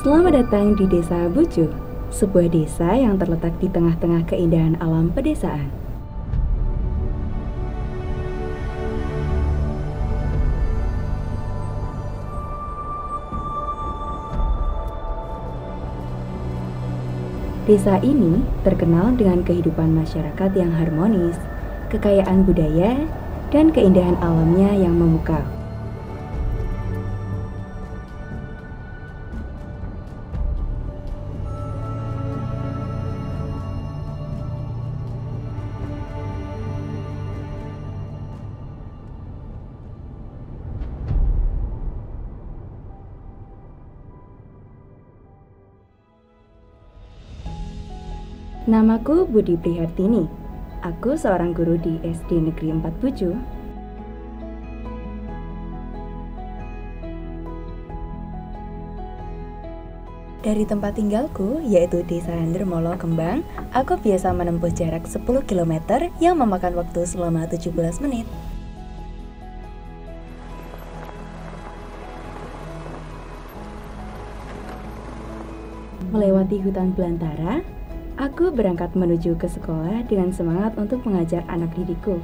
Selamat datang di Desa Bucu, sebuah desa yang terletak di tengah-tengah keindahan alam pedesaan. Desa ini terkenal dengan kehidupan masyarakat yang harmonis, kekayaan budaya, dan keindahan alamnya yang memukau. Namaku Budi Prihartini. Aku seorang guru di SD Negeri 4 Bucu. Dari tempat tinggalku, yaitu Desa Handermolo Kembang, aku biasa menempuh jarak 10 km yang memakan waktu selama 17 menit. Melewati hutan belantara, aku berangkat menuju ke sekolah dengan semangat untuk mengajar anak didikku.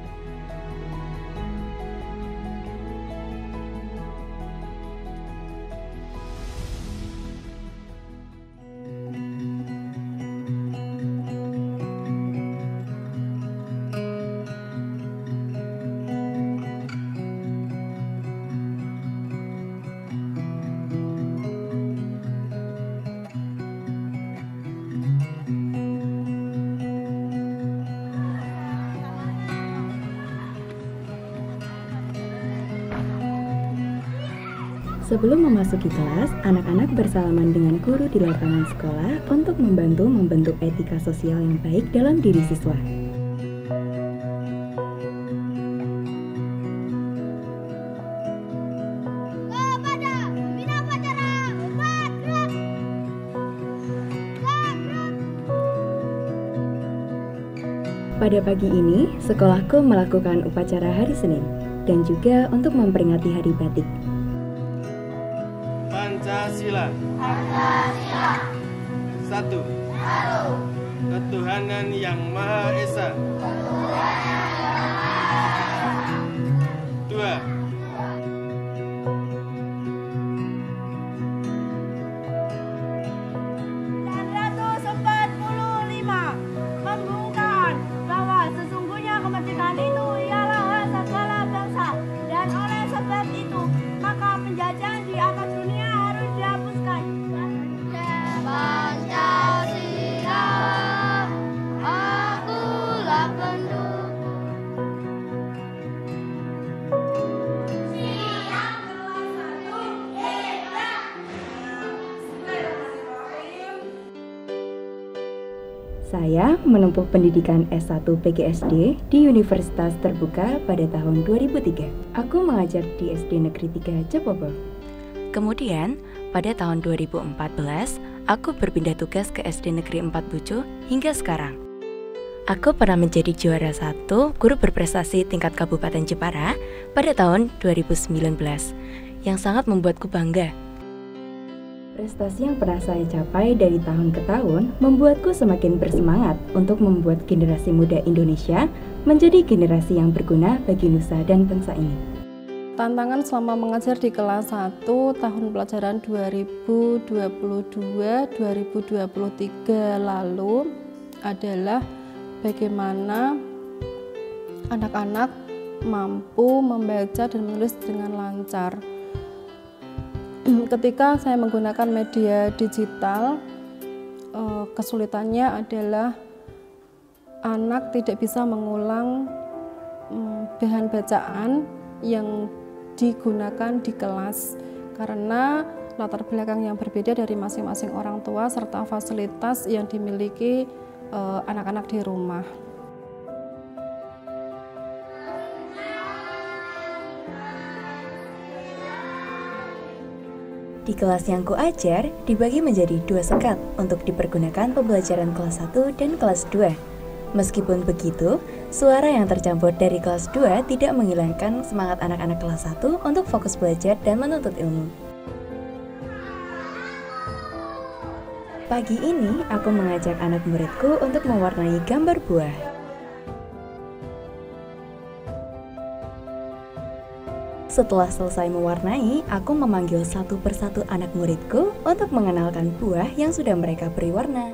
Sebelum memasuki kelas, anak-anak bersalaman dengan guru di lapangan sekolah untuk membantu membentuk etika sosial yang baik dalam diri siswa. Pada pagi ini, sekolahku melakukan upacara hari Senin dan juga untuk memperingati Hari Batik. Pancasila. Satu. Ketuhanan yang Maha Esa. Dua. Pembukaan bahwa sesungguhnya kemerdekaan itu ialah hak segala bangsa, dan oleh sebab itu maka penjajahan di atas dunia harus dihapuskan. Pancasila, akulah pendukung. Saya menempuh pendidikan S1 PGSD di Universitas Terbuka pada tahun 2003. Aku mengajar di SD Negeri 3 Cepobo. Kemudian, pada tahun 2014, aku berpindah tugas ke SD Negeri 4 Bucu hingga sekarang. Aku pernah menjadi juara 1 guru berprestasi tingkat Kabupaten Jepara pada tahun 2019, yang sangat membuatku bangga. Prestasi yang pernah saya capai dari tahun ke tahun membuatku semakin bersemangat untuk membuat generasi muda Indonesia menjadi generasi yang berguna bagi nusa dan bangsa ini. Tantangan selama mengajar di kelas 1 tahun pelajaran 2022-2023 lalu adalah bagaimana anak-anak mampu membaca dan menulis dengan lancar. Ketika saya menggunakan media digital, kesulitannya adalah anak tidak bisa mengulang bahan bacaan yang digunakan di kelas karena latar belakang yang berbeda dari masing-masing orang tua serta fasilitas yang dimiliki anak-anak di rumah. Di kelas yang kuajar dibagi menjadi 2 sekat untuk dipergunakan pembelajaran kelas 1 dan kelas 2. Meskipun begitu, suara yang tercampur dari kelas 2 tidak menghilangkan semangat anak-anak kelas 1 untuk fokus belajar dan menuntut ilmu. Pagi ini aku mengajak anak muridku untuk mewarnai gambar buah. Setelah selesai mewarnai, aku memanggil satu persatu anak muridku untuk mengenalkan buah yang sudah mereka beri warna.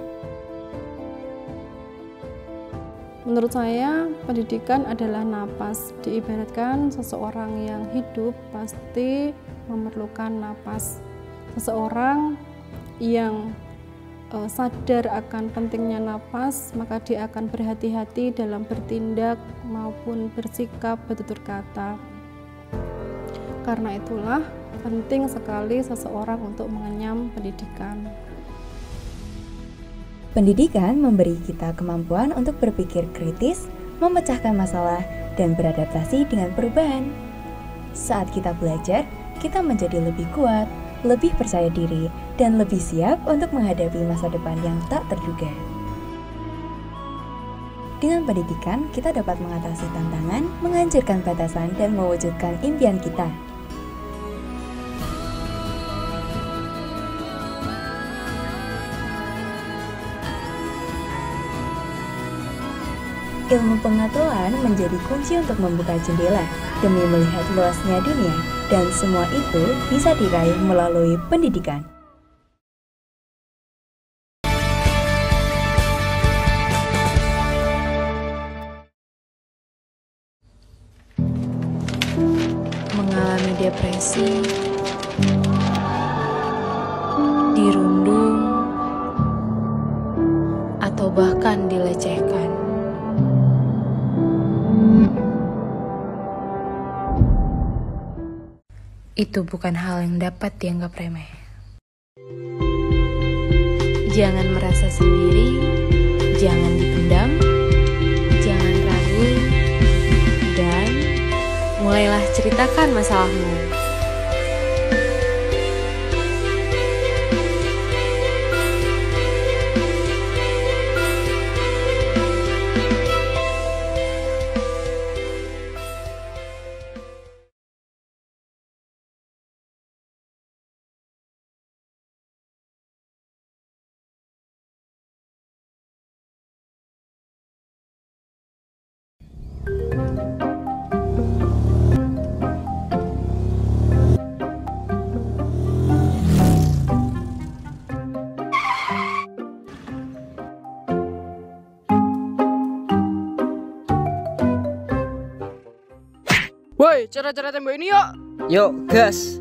Menurut saya, pendidikan adalah napas. Diibaratkan seseorang yang hidup pasti memerlukan napas. Seseorang yang sadar akan pentingnya napas, maka dia akan berhati-hati dalam bertindak maupun bersikap, bertutur kata. Karena itulah penting sekali seseorang untuk mengenyam pendidikan. Pendidikan memberi kita kemampuan untuk berpikir kritis, memecahkan masalah, dan beradaptasi dengan perubahan. Saat kita belajar, kita menjadi lebih kuat, lebih percaya diri, dan lebih siap untuk menghadapi masa depan yang tak terduga. Dengan pendidikan, kita dapat mengatasi tantangan, menghancurkan batasan, dan mewujudkan impian kita. Ilmu pengetahuan menjadi kunci untuk membuka jendela demi melihat luasnya dunia, dan semua itu bisa diraih melalui pendidikan. Mengalami depresi, dirundung, atau bahkan dilecehkan. Itu bukan hal yang dapat dianggap remeh. Jangan merasa sendiri, jangan dipendam, jangan ragu, dan mulailah ceritakan masalahmu. Woi, cara-cara tembok ini yuk. Yuk, gas.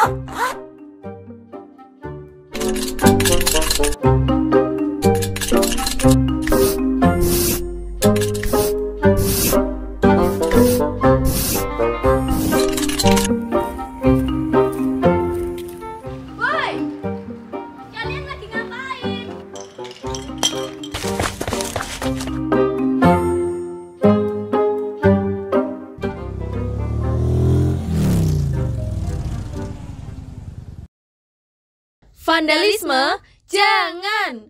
Woi, kalian lagi ngapain? Vandalisme, jangan!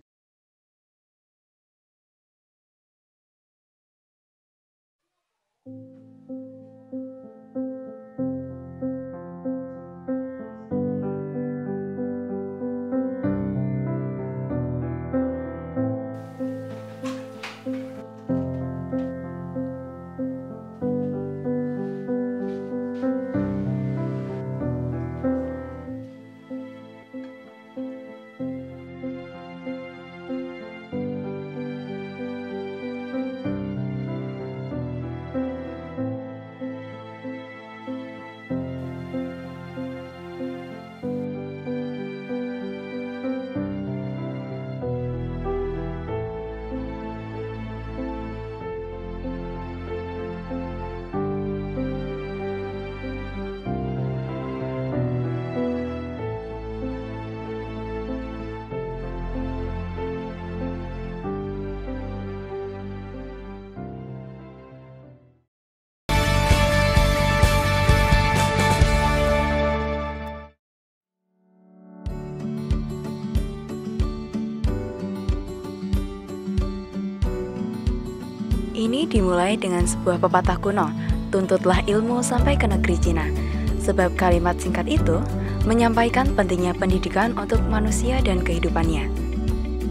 Ini dimulai dengan sebuah pepatah kuno, tuntutlah ilmu sampai ke negeri Cina. Sebab kalimat singkat itu menyampaikan pentingnya pendidikan untuk manusia dan kehidupannya.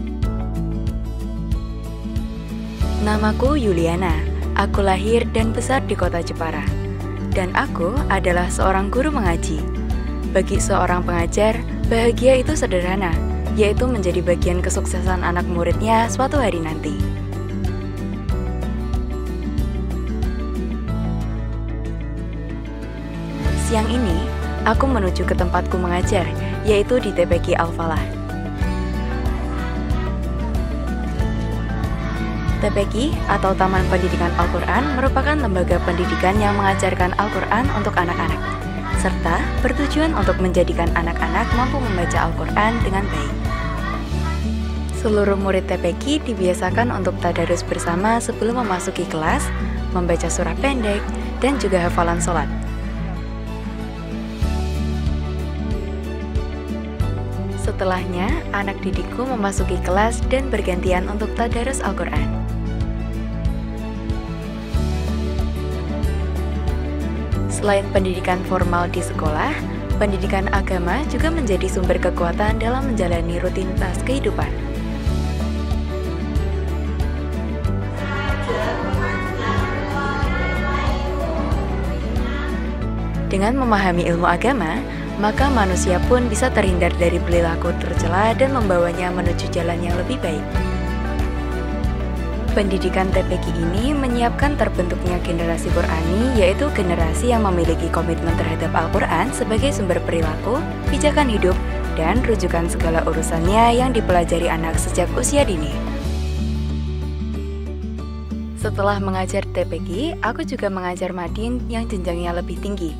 Namaku Yuliana. Aku lahir dan besar di kota Jepara. Dan aku adalah seorang guru mengaji. Bagi seorang pengajar, bahagia itu sederhana, yaitu menjadi bagian kesuksesan anak muridnya suatu hari nanti. Siang ini, aku menuju ke tempatku mengajar, yaitu di TPQ Al-Falah. TPQ atau Taman Pendidikan Al-Quran merupakan lembaga pendidikan yang mengajarkan Al-Quran untuk anak-anak, serta bertujuan untuk menjadikan anak-anak mampu membaca Al-Quran dengan baik. Seluruh murid TPQ dibiasakan untuk tadarus bersama sebelum memasuki kelas, membaca surah pendek, dan juga hafalan sholat. Setelahnya, anak didikku memasuki kelas dan bergantian untuk tadarus Al-Quran. Selain pendidikan formal di sekolah, pendidikan agama juga menjadi sumber kekuatan dalam menjalani rutinitas kehidupan. Dengan memahami ilmu agama, maka manusia pun bisa terhindar dari perilaku tercela dan membawanya menuju jalan yang lebih baik. Pendidikan TPQ ini menyiapkan terbentuknya generasi Qurani, yaitu generasi yang memiliki komitmen terhadap Al-Quran sebagai sumber perilaku, pijakan hidup, dan rujukan segala urusannya yang dipelajari anak sejak usia dini. Setelah mengajar TPQ, aku juga mengajar Madin yang jenjangnya lebih tinggi.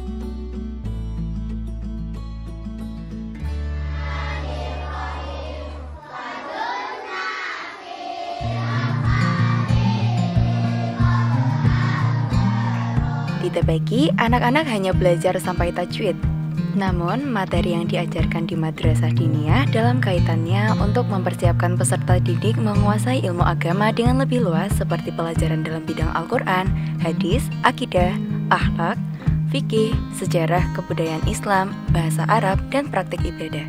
Di TPQ, anak-anak hanya belajar sampai tajwid. Namun, materi yang diajarkan di madrasah diniyah dalam kaitannya untuk mempersiapkan peserta didik menguasai ilmu agama dengan lebih luas seperti pelajaran dalam bidang Al-Quran, hadis, akidah, akhlak, fikih, sejarah, kebudayaan Islam, bahasa Arab, dan praktik ibadah.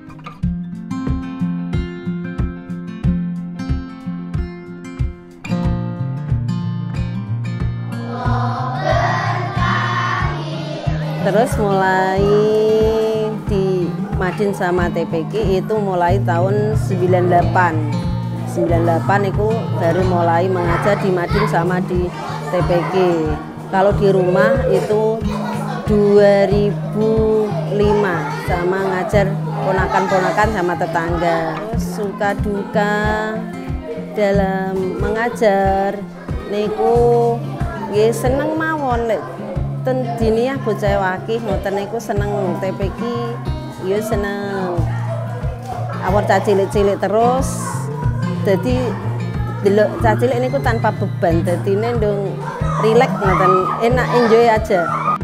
Terus mulai di Madin sama TPQ itu mulai tahun 98. 98 itu baru mulai mengajar di Madin sama di TPQ. Kalau di rumah itu 2005 sama ngajar ponakan-ponakan sama tetangga. Suka duka dalam mengajar niku nggih seneng mawon lek ten diniyah bocah wakih ngoten niku seneng TPQ ya seneng. Awal cilik-cilik terus dadi delok cilik niku tanpa beban dadine ndung rileks ngoten enak enjoy aja.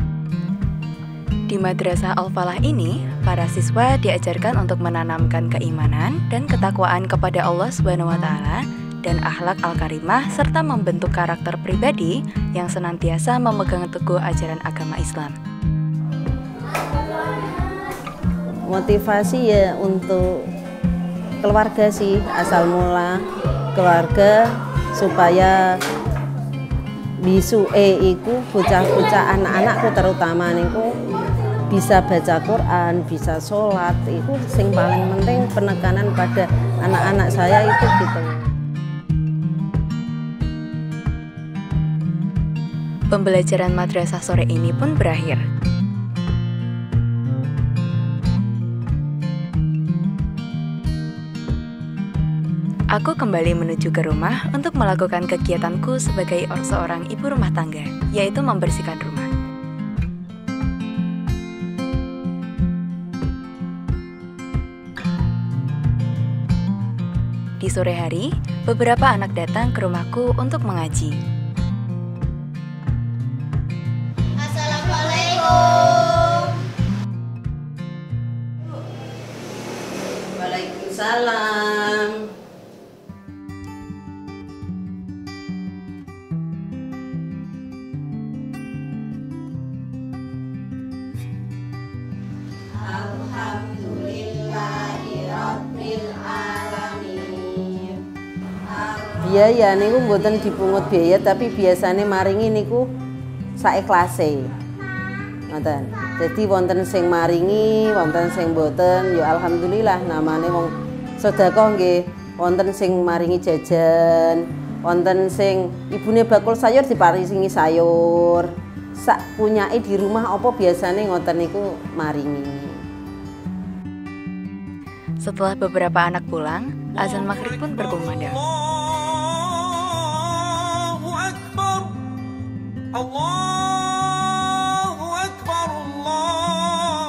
Di Madrasah Al-Falah ini, para siswa diajarkan untuk menanamkan keimanan dan ketakwaan kepada Allah SWT dan akhlak al-karimah serta membentuk karakter pribadi yang senantiasa memegang teguh ajaran agama Islam. Motivasi ya untuk keluarga sih, asal mula keluarga supaya bisuke iku bocah-bocah anak-anakku terutama niku bisa baca Quran, bisa sholat, itu sing paling penting penekanan pada anak-anak saya itu gitu. Pembelajaran madrasah sore ini pun berakhir. Aku kembali menuju ke rumah untuk melakukan kegiatanku sebagai seorang ibu rumah tangga, yaitu membersihkan rumah. Di sore hari, beberapa anak datang ke rumahku untuk mengaji. Waalaikumsalam. Biaya niku mboten dipungut biaya, tapi biasanya maringi niku saikhlase. Ngoten. Jadi wonten sing maringi, wonten sing mboten, ya alhamdulillah namane wong sedekah nggih. Wonten sing maringi jajan, wonten sing ibune bakul sayur diparingi sayur. Sak punyake di rumah apa biasane ngoten niku maringi. Setelah beberapa anak pulang, azan maghrib pun berkumandang. Allahu Akbar, Allahu Akbar, Allah.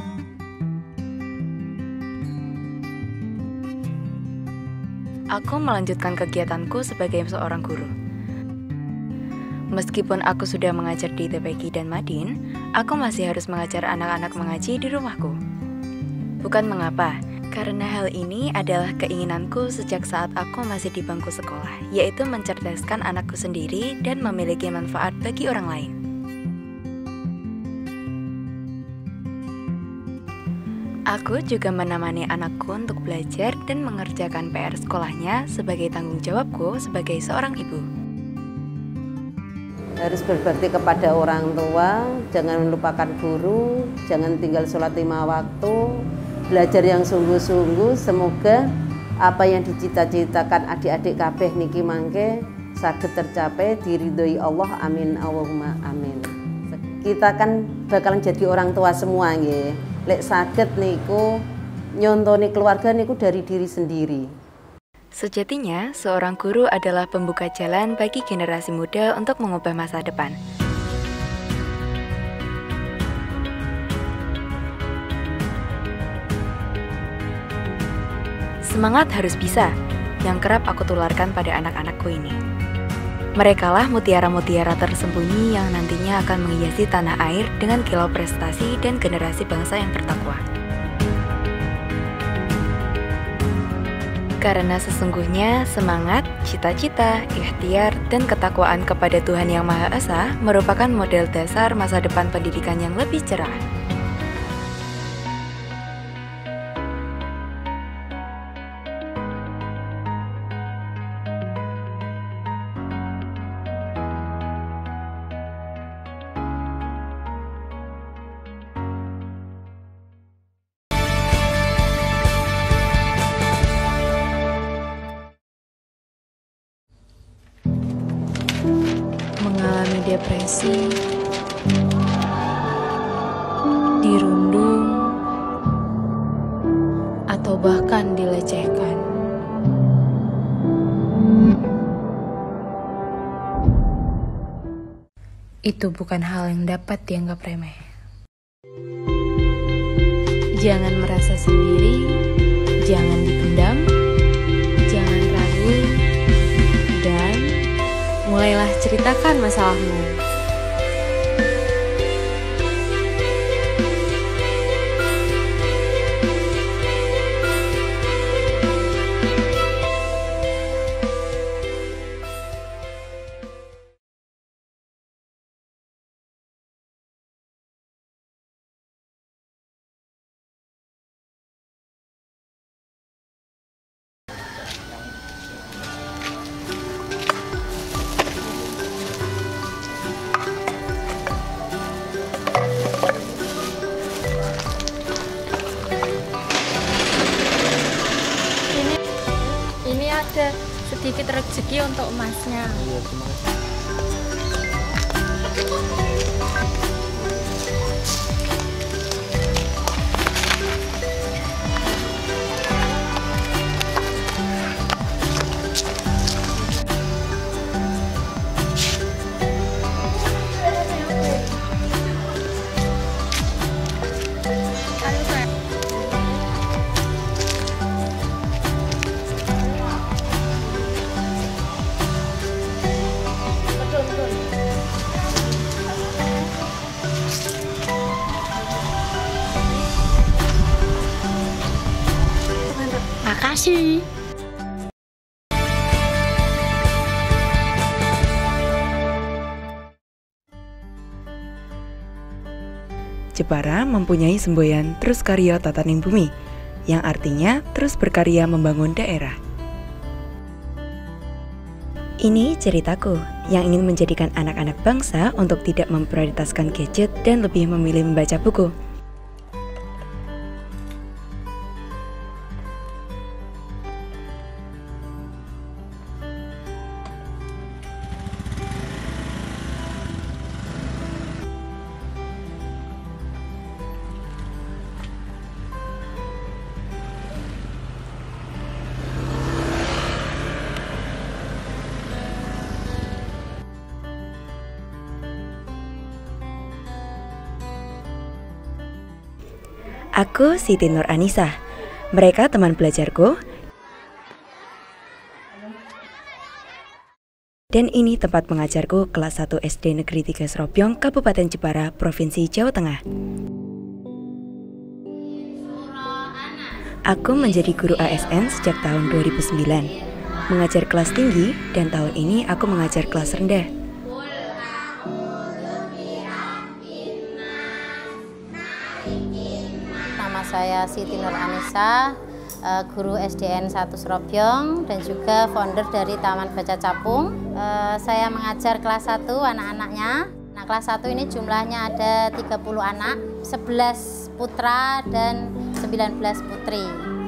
Aku melanjutkan kegiatanku sebagai seorang guru. Meskipun aku sudah mengajar di TPQ dan Madin, aku masih harus mengajar anak-anak mengaji di rumahku. Bukan mengapa, karena hal ini adalah keinginanku sejak saat aku masih di bangku sekolah, yaitu mencerdaskan anakku sendiri dan memiliki manfaat bagi orang lain. Aku juga menemani anakku untuk belajar dan mengerjakan PR sekolahnya sebagai tanggung jawabku sebagai seorang ibu. Harus berbakti kepada orang tua, jangan melupakan guru, jangan tinggal sholat 5 waktu, belajar yang sungguh-sungguh. Semoga apa yang dicita-citakan adik-adik kabeh niki mangke saged tercapai, diridhoi Allah, amin Allahumma amin. Kita kan bakalan jadi orang tua semua nggih. Lek saged niku nyontoni keluarga niku dari diri sendiri. Sejatinya, seorang guru adalah pembuka jalan bagi generasi muda untuk mengubah masa depan. Semangat harus bisa, yang kerap aku tularkan pada anak-anakku ini. Merekalah mutiara-mutiara tersembunyi yang nantinya akan menghiasi tanah air dengan kilau prestasi dan generasi bangsa yang bertakwa. Karena sesungguhnya semangat, cita-cita, ikhtiar, dan ketakwaan kepada Tuhan Yang Maha Esa merupakan model dasar masa depan pendidikan yang lebih cerah. Mengalami depresi, dirundung, atau bahkan dilecehkan. Itu bukan hal yang dapat dianggap remeh. Jangan merasa sendiri, jangan dipendam, jangan ragu, dan mulailah ceritakan masalahmu. Ini ada sedikit rezeki untuk emasnya. Makasih. Jepara mempunyai semboyan terus karya tataning bumi, yang artinya terus berkarya membangun daerah. Ini ceritaku yang ingin menjadikan anak-anak bangsa untuk tidak memprioritaskan gadget dan lebih memilih membaca buku. Aku Siti Nur Anissa. Mereka teman belajarku. Dan ini tempat mengajarku kelas 1 SD Negeri 3 Serobyong, Kabupaten Jepara, Provinsi Jawa Tengah. Aku menjadi guru ASN sejak tahun 2009, mengajar kelas tinggi, dan tahun ini aku mengajar kelas rendah. Saya Siti Nur Anissa, guru SDN 1 Serobyong dan juga founder dari Taman Baca Capung. Saya mengajar kelas 1 anak-anaknya. Nah, kelas 1 ini jumlahnya ada 30 anak, 11 putra dan 19 putri.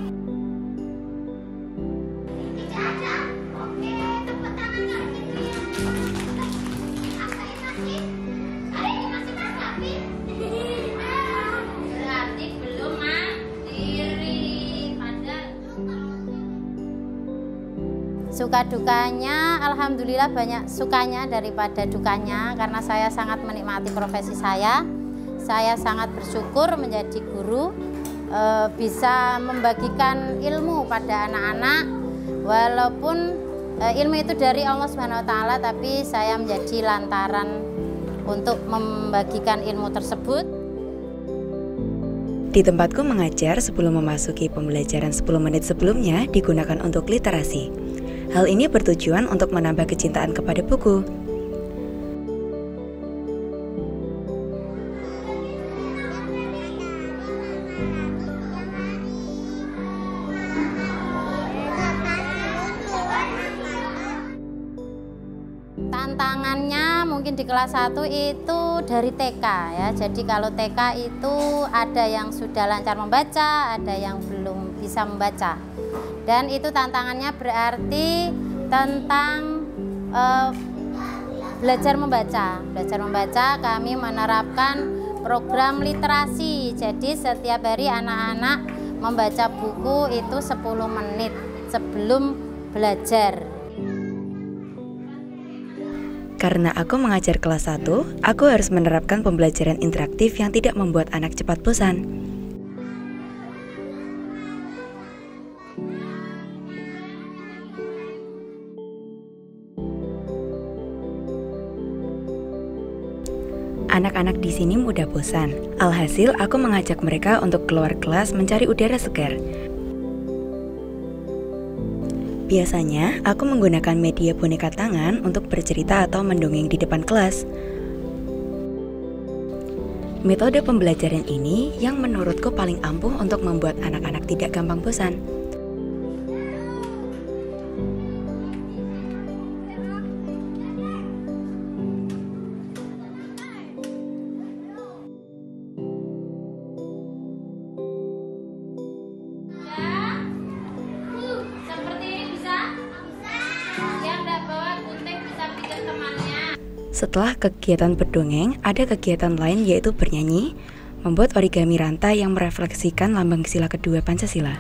Suka dukanya, alhamdulillah banyak sukanya daripada dukanya karena saya sangat menikmati profesi saya. Saya sangat bersyukur menjadi guru, bisa membagikan ilmu pada anak-anak. Walaupun ilmu itu dari Allah SWT, tapi saya menjadi lantaran untuk membagikan ilmu tersebut. Di tempatku mengajar, sebelum memasuki pembelajaran 10 menit sebelumnya digunakan untuk literasi. Hal ini bertujuan untuk menambah kecintaan kepada buku. Tantangannya mungkin di kelas 1 itu dari TK ya. Jadi kalau TK itu ada yang sudah lancar membaca, ada yang belum bisa membaca. Dan itu tantangannya berarti tentang belajar membaca. Belajar membaca kami menerapkan program literasi. Jadi setiap hari anak-anak membaca buku itu 10 menit sebelum belajar. Karena aku mengajar kelas 1, aku harus menerapkan pembelajaran interaktif yang tidak membuat anak cepat bosan. Anak-anak di sini mudah bosan. Alhasil, aku mengajak mereka untuk keluar kelas mencari udara segar. Biasanya, aku menggunakan media boneka tangan untuk bercerita atau mendongeng di depan kelas. Metode pembelajaran ini yang menurutku paling ampuh untuk membuat anak-anak tidak gampang bosan. Setelah kegiatan berdongeng, ada kegiatan lain yaitu bernyanyi, membuat origami rantai yang merefleksikan lambang sila kedua Pancasila.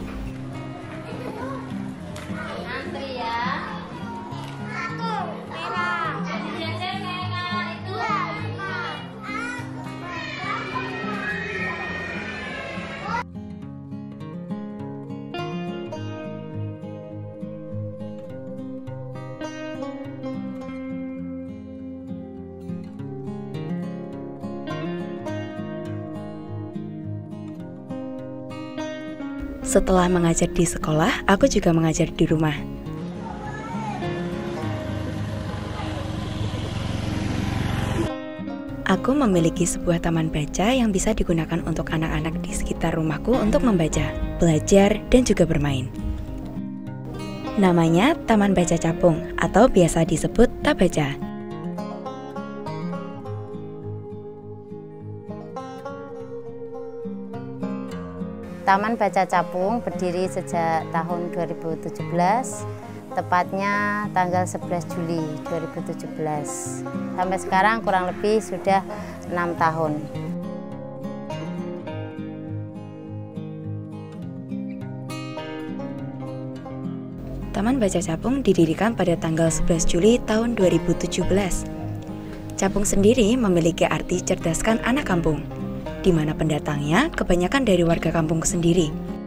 Setelah mengajar di sekolah, aku juga mengajar di rumah. Aku memiliki sebuah taman baca yang bisa digunakan untuk anak-anak di sekitar rumahku untuk membaca, belajar, dan juga bermain. Namanya Taman Baca Capung atau biasa disebut Tabaca. Taman Baca Capung berdiri sejak tahun 2017, tepatnya tanggal 11 Juli 2017. Sampai sekarang kurang lebih sudah 6 tahun. Taman Baca Capung didirikan pada tanggal 11 Juli tahun 2017. Capung sendiri memiliki arti cerdaskan anak kampung, di mana pendatangnya kebanyakan dari warga kampung sendiri.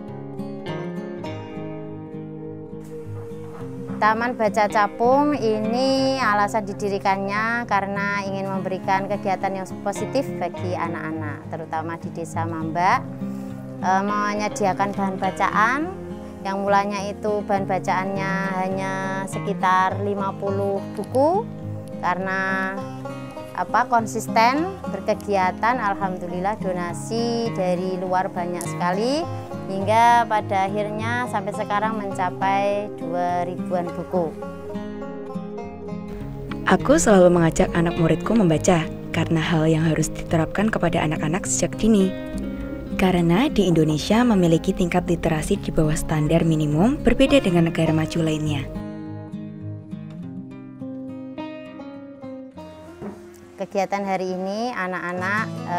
Taman Baca Capung ini alasan didirikannya karena ingin memberikan kegiatan yang positif bagi anak-anak, terutama di Desa Mambak, menyediakan bahan bacaan, yang mulanya itu bahan bacaannya hanya sekitar 50 buku, karena konsisten berkegiatan, alhamdulillah donasi dari luar banyak sekali, hingga pada akhirnya sampai sekarang mencapai 2000-an buku. Aku selalu mengajak anak muridku membaca, karena hal yang harus diterapkan kepada anak-anak sejak dini. Karena di Indonesia memiliki tingkat literasi di bawah standar minimum berbeda dengan negara maju lainnya. Kegiatan hari ini anak-anak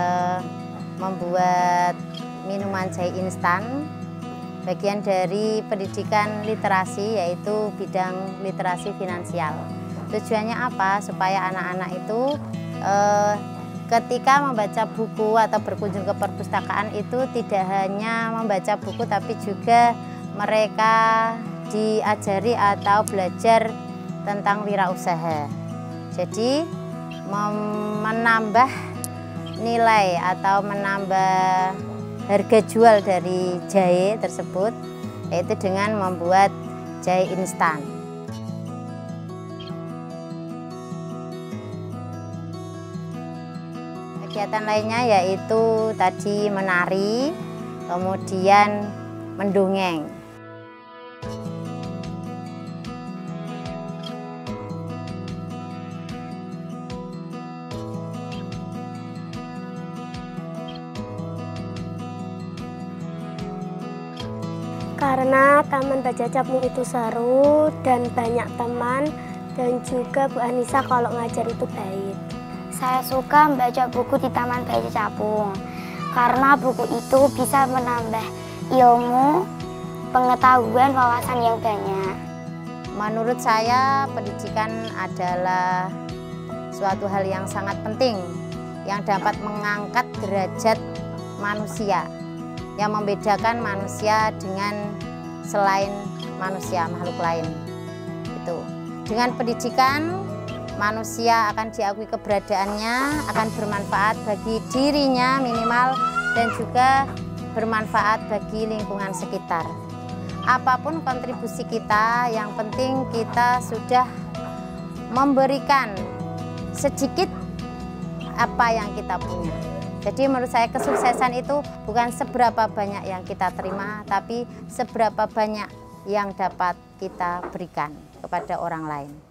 membuat minuman jahe instan, bagian dari pendidikan literasi, yaitu bidang literasi finansial. Tujuannya apa? Supaya anak-anak itu ketika membaca buku atau berkunjung ke perpustakaan itu tidak hanya membaca buku, tapi juga mereka diajari atau belajar tentang wirausaha. Jadi menambah nilai atau menambah harga jual dari jahe tersebut, yaitu dengan membuat jahe instan. Kegiatan lainnya yaitu tadi menari, kemudian mendongeng. Karena Taman Baca Capung itu seru dan banyak teman, dan juga Bu Anissa kalau ngajar itu baik. Saya suka membaca buku di Taman Baca Capung karena buku itu bisa menambah ilmu, pengetahuan, wawasan yang banyak. Menurut saya pendidikan adalah suatu hal yang sangat penting yang dapat mengangkat derajat manusia, yang membedakan manusia dengan selain manusia, makhluk lain. Itu. Dengan pendidikan manusia akan diakui keberadaannya, akan bermanfaat bagi dirinya minimal, dan juga bermanfaat bagi lingkungan sekitar. Apapun kontribusi kita, yang penting kita sudah memberikan sedikit apa yang kita punya. Jadi menurut saya kesuksesan itu bukan seberapa banyak yang kita terima, tapi seberapa banyak yang dapat kita berikan kepada orang lain.